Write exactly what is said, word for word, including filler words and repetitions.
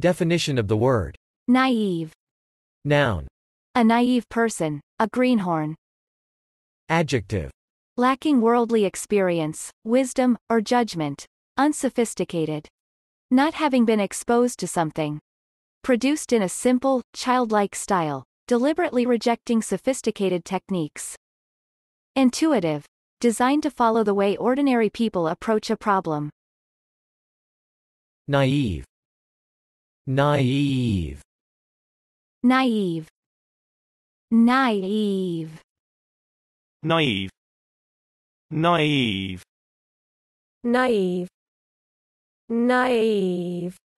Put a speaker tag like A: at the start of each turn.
A: Definition of the word.
B: Naive.
A: Noun.
B: A naive person, a greenhorn.
A: Adjective.
B: Lacking worldly experience, wisdom, or judgment. Unsophisticated. Not having been exposed to something. Produced in a simple, childlike style, deliberately rejecting sophisticated techniques. Intuitive. Designed to follow the way ordinary people approach a problem.
A: Naive. Naive.
B: Naive. Naive.
C: Naive. Naive.
D: Naive. Naive.